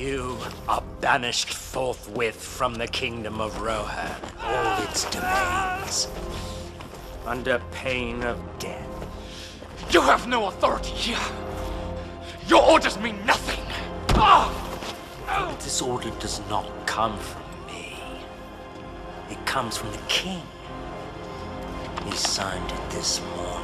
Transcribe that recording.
You are banished forthwith from the kingdom of Rohan, all its domains, under pain of death. You have no authority here. Your orders mean nothing. Ah! This order does not come from me. It comes from the king. He signed it this morning.